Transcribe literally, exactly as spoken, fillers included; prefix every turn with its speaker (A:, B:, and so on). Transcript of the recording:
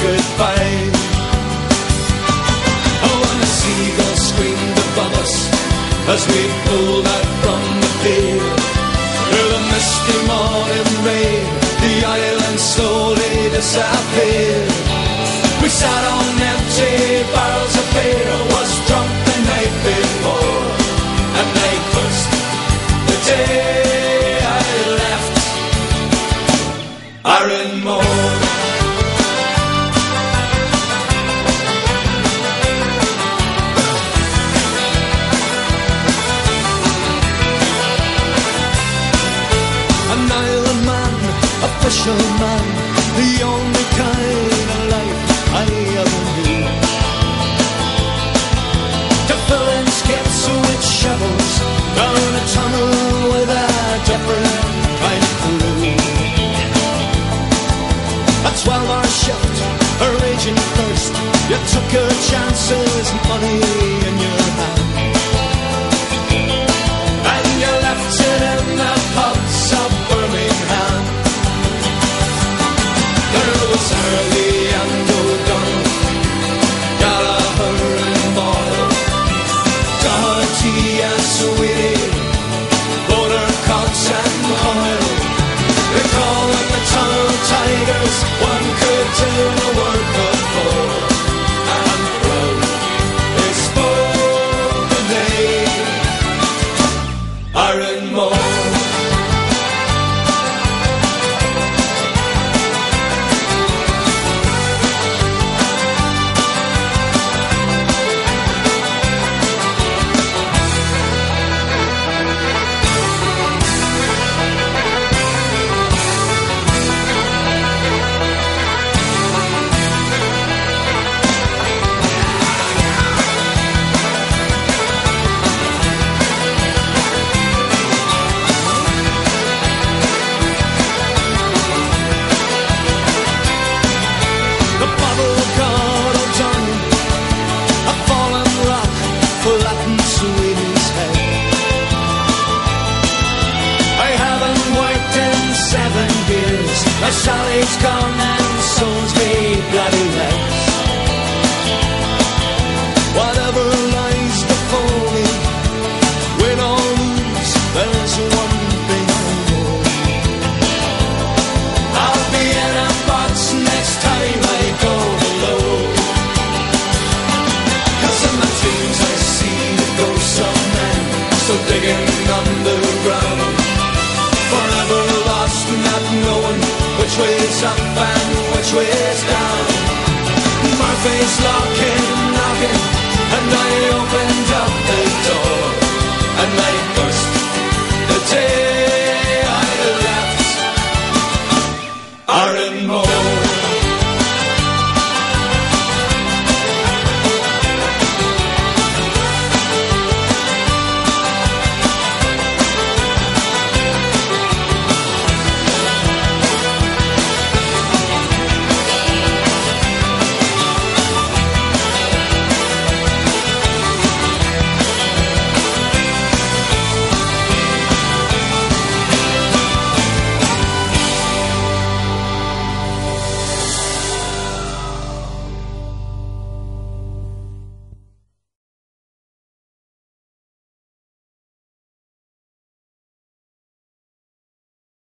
A: goodbye. Oh, and the seagulls screamed above us as we pulled out from the pier. Through the misty morning rain, the island slowly disappeared. We sat on empty barrels of beer, was drunk the night before, and I cursed the day I left Arranmore. An island man, a fisherman, the only kind of life I ever knew. To fill in skips with shovels down a tunnel with a different kind of crew. A twelve-hour shift, a raging thirst. You took your chances, money in your hand, and you left it in the pubs of Birmingham. There was early and O'Donnell, Gallagher and Boyle, Doherty and Sweetie, Boulder, Cox and Hoyle. They call them the Tunnel Tigers. One could do the work of four, and proud they spoke the name Arranmore. My Sally's gone and so's me bloody legs. Whatever lies before me, win or lose, there's one thing I know. I'll be in a box next time I go below. Cause in my dreams I see the ghosts of men still digging underground, forever lost, not knowing which way's up and which way's down. Murphy's Law